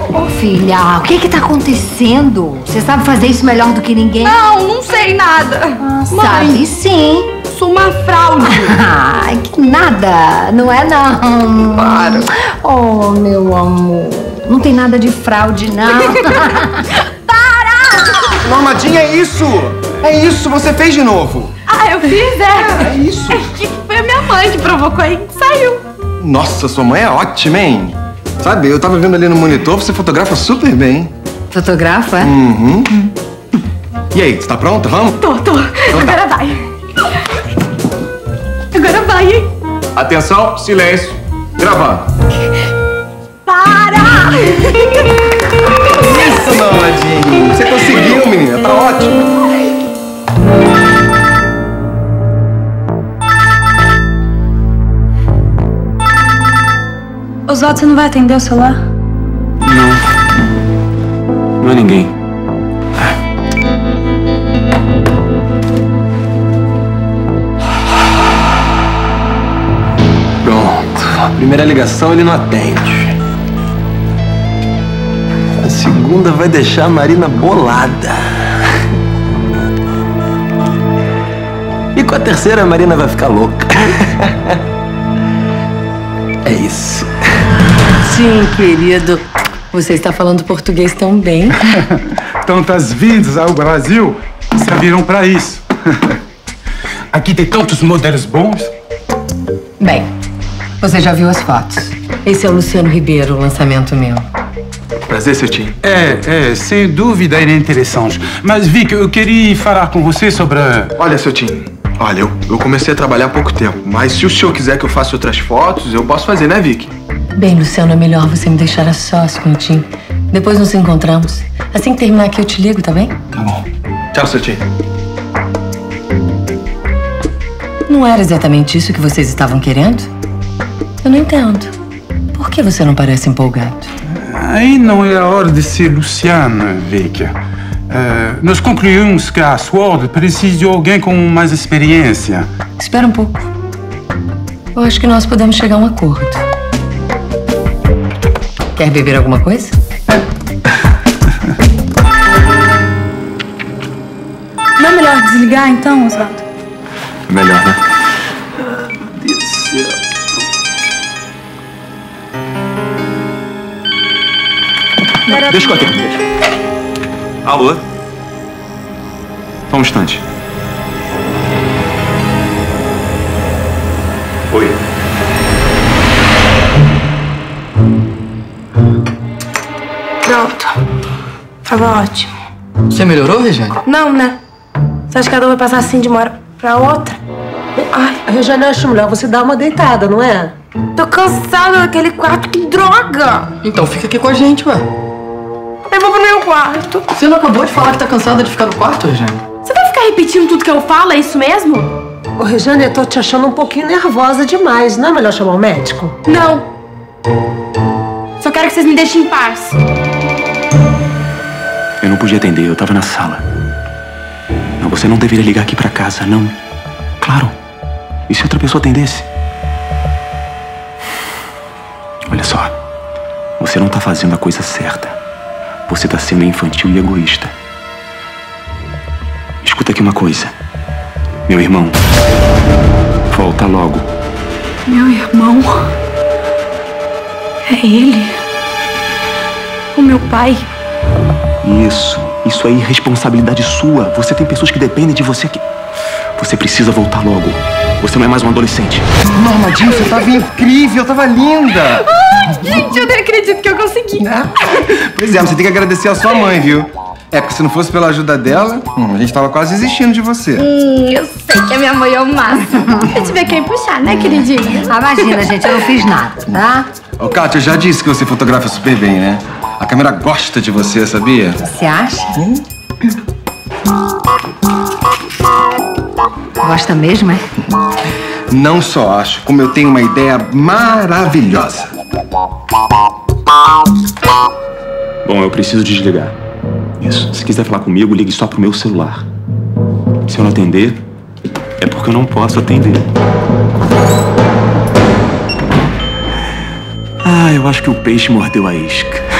Ô, filha, o que tá acontecendo? Você sabe fazer isso melhor do que ninguém? Não sei nada. Sabe sim. Sou uma fraude. Ai, que nada. Não é não. Para. Oh, meu amor. Não tem nada de fraude, não. Normadinha, é isso! É isso, você fez de novo. Eu fiz, É isso. É que foi a minha mãe que provocou e saiu. Nossa, sua mãe é ótima, hein? Sabe, eu tava vendo ali no monitor, você fotografa super bem. Fotografa? Uhum. E aí, você tá pronta? Vamos? Tô. Agora vai. Agora vai, hein? Atenção, silêncio. Gravando. Para! Isso, Normadinha. Você conseguiu, menina. Tá ótimo. Oswaldo, você não vai atender o celular? Não é ninguém. Pronto. A primeira ligação ele não atende. A segunda vai deixar a Marina bolada. E com a terceira a Marina vai ficar louca. É isso. Sim, querido. Você está falando português tão bem. Tantas vindas ao Brasil serviram para isso. Aqui tem tantos modelos bons. Bem, você já viu as fotos. Esse é o Luciano Ribeiro, o lançamento meu. Prazer, seu tio. Sem dúvida ele é interessante. Mas, Vic, eu queria falar com você sobre... Olha, seu Tim, olha, eu comecei a trabalhar há pouco tempo, mas se o senhor quiser que eu faça outras fotos, eu posso fazer, né, Vic? Bem, Luciano, é melhor você me deixar a sós com o Tim. Depois nos encontramos. Assim que terminar aqui, eu te ligo, tá bem? Tá bom. Tchau, seu Tim. Não era exatamente isso que vocês estavam querendo? Eu não entendo. Por que você não parece empolgado? Aí não é a hora de ser Luciano, Vic. Nós concluímos que a Sword precisa de alguém com mais experiência. Espera um pouco. Eu acho que nós podemos chegar a um acordo. Quer beber alguma coisa? Não é melhor desligar então, Oswaldo? É melhor, né? Meu Deus do céu. Não, deixa eu atender. Alô? Só um instante. Oi. Pronto. Tava ótimo. Você melhorou, Regiane? Não, né? Você acha que a dor vai passar assim de uma hora pra outra? Ai, a Regiane, acho melhor você dar uma deitada, não é? Tô cansada daquele quarto, que droga! Então fica aqui com a gente, ué. Eu vou pro meu quarto. Você não acabou de falar que tá cansada de ficar no quarto, Regiane? Você vai ficar repetindo tudo que eu falo, é isso mesmo? Ô, Regiane, eu tô te achando um pouquinho nervosa demais. Não é melhor chamar o médico? Não. Só quero que vocês me deixem em paz. Eu não podia atender, eu tava na sala. Não, você não deveria ligar aqui pra casa, não. Claro. E se outra pessoa atendesse? Olha só. Você não tá fazendo a coisa certa. Você tá sendo infantil e egoísta. Escuta aqui uma coisa. Meu irmão. Volta logo. Meu irmão? É ele? O meu pai? Isso é irresponsabilidade sua. Você tem pessoas que dependem de você que... Você precisa voltar logo. Você não é mais um adolescente. Normadinha, você tava incrível, tava linda. Gente, eu nem acredito que eu consegui. Pois é, você tem que agradecer a sua mãe, viu? É, porque se não fosse pela ajuda dela, a gente tava quase desistindo de você. Eu sei que a minha mãe é o máximo. Eu tiver quem puxar, né, queridinha? Imagina, gente, eu não fiz nada, tá? Ô, Kátia, eu já disse que você fotografa super bem, né? A câmera gosta de você, sabia? Você acha? Gosta mesmo, é? Não só acho, como eu tenho uma ideia maravilhosa. Bom, eu preciso desligar. Isso. Se quiser falar comigo, ligue só pro meu celular. Se eu não atender, é porque eu não posso atender. Ah, eu acho que o peixe mordeu a isca.